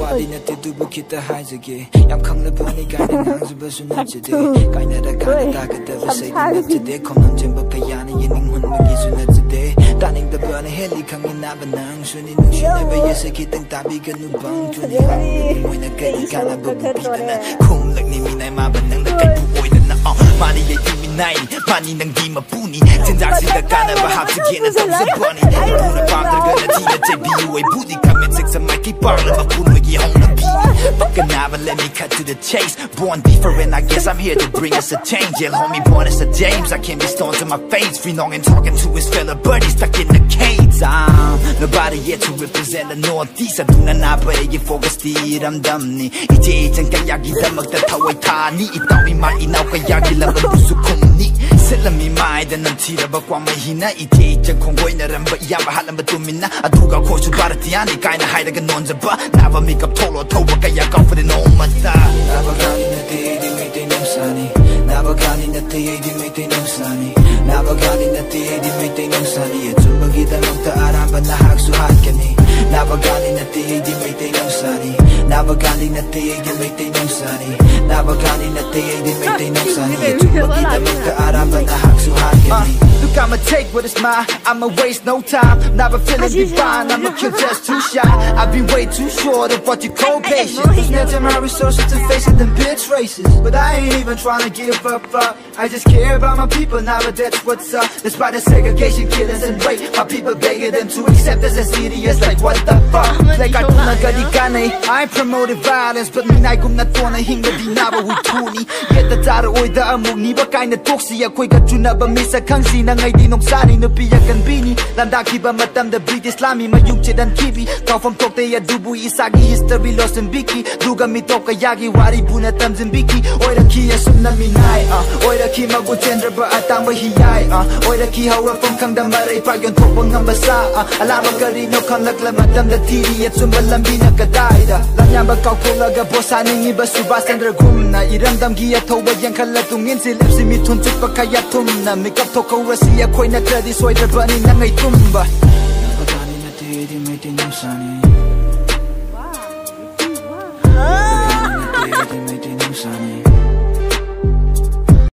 Nobody not to do bucket the highs again. I'm coming upon a guy that hangs a person today. Kind of the guy that I could ever say that today. Come on, Jim Bakayana, Yening when Magisu today. Danning the burn heli coming up and nang, soon in she never yes a kid and Tabi can do bang to the hungry when a gay can have a book. Come like me, I'm up and the guy who boy than money, they give me 90, money, and give me a pony. Tindax in the can never have to get a thousand bunny. Put a bomb, they're gonna take you a booty. Come and six and Mikey Barlow, a pool with you on the beat. Fucking never let me cut to the chase. Born different, I guess I'm here to bring us a change. Yelhoumie born as a James, I can't be stoned to my face. Free long and talking to his fellow buddies stuck in the cage. Nobody yet to represent the Northeast. I do not but I focus the I'm dummy. It's and Kayagi Damak the Tawaitani. It don't be my enough Kayagi love the Sukumni. Sell me mind and until the Bakwama Hyna. It's a convoyner and but Yamahalam Batumina. I took a course to Baratiani, kind of hide again on the bar. Never make up Tolo Tobakaya go for the no mata. Never got in the day, they make them sunny. Never got in the day, they make them sunny. Never got in the day, they make them sunny. It's a buggy that looked at Arab and the hacks to Hakani. Never got in the day, they make them sunny. Never got in the day, they make them sunny. Never got in the day, they make them sunny. It's a buggy that looked at Arab and the hacks to Hakani. Look, I'ma take what is mine, I'ma waste no time. Never feeling divine, I'ma kill just too shy. I've been way too short of what you call patient. Snatching my resources to face it, them bitch races. But I ain't even trying to give up. I just care about my people now, but that's what's up. Despite the segregation, killings and rape, my people begging them to accept us as idiots. Like what the fuck? Like I ain't promoting violence, but me I come not wanna hinga di naba with Tony. Get the data oi the amuk ni ba kind of toxic. A quick to never miss a kansi na ngay di nong sani no piya kan bini. Landaki ba matam the British Islami mayung chedan kibi. Kau from talk they adubu isagi history lost in biki. Duga mi toka yagi wari buna tam zimbiki. Oi the key asum na minai. Oi the key magu tender ba atang ba hiyai. Oi the key hawa from kang damare pa yon tok bang hambasa. Alama kari no kan lagla matam the tiri at sumbalambi na kadaida. Lanyam ba kau kulaga bosaning iba subas and gumna. Iram dam giya towa yang kalatungin silip si mitun chuk pa kaya tumna. Mikap toko rasi a koi na kredi soy the bunny na ngay tumba. Never got in the day, they made them sunny.